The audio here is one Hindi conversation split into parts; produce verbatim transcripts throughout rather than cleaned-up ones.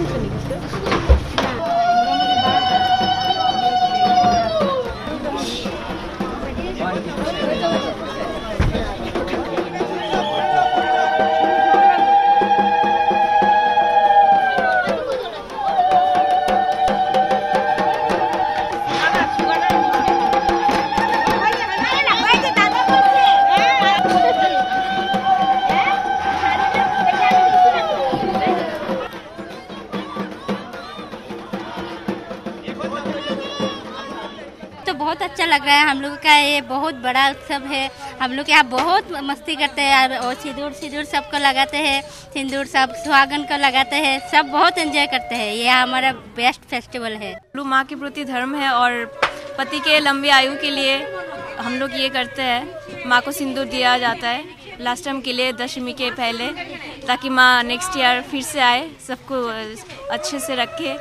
तो बहुत अच्छा लग रहा है। हम लोग का ये बहुत बड़ा उत्सव है। हम लोग यहाँ बहुत मस्ती करते हैं और सिंदूर सिंदूर सबको लगाते हैं, सिंदूर सब सुहागन को लगाते हैं, सब बहुत एंजॉय करते हैं। ये हमारा बेस्ट फेस्टिवल है। माँ के प्रति धर्म है और पति के लंबी आयु के लिए हम लोग ये करते हैं। माँ को सिंदूर दिया जाता है लास्ट टाइम के लिए दशमी के पहले, ताकि माँ नेक्स्ट ईयर फिर से आए, सबको अच्छे से रखे।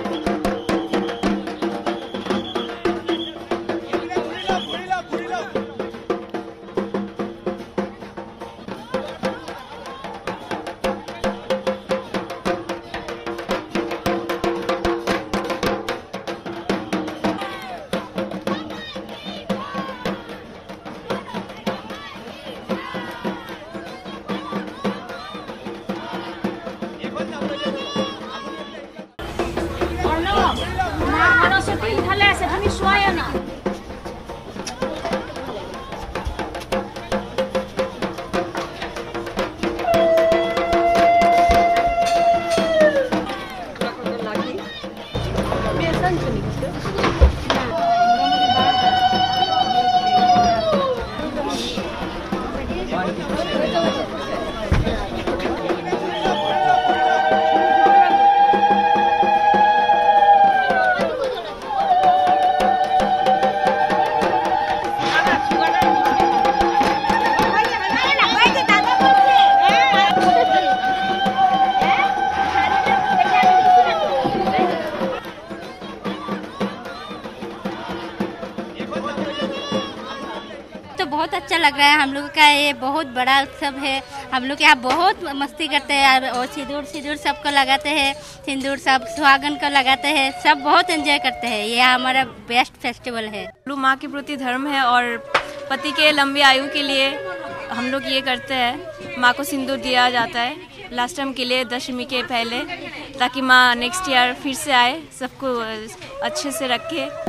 तो बहुत अच्छा लग रहा है। हम लोग का ये बहुत बड़ा उत्सव है। हम लोग यहाँ बहुत मस्ती करते हैं और सिंदूर सिंदूर सबको लगाते हैं, सिंदूर सब सुहागन को लगाते हैं, सब बहुत एंजॉय करते हैं। ये हमारा बेस्ट फेस्टिवल है। माँ के प्रति धर्म है और पति के लंबी आयु के लिए हम लोग ये करते हैं। माँ को सिंदूर दिया जाता है लास्ट टाइम के लिए दशमी के पहले, ताकि माँ नेक्स्ट ईयर फिर से आए, सबको अच्छे से रखे।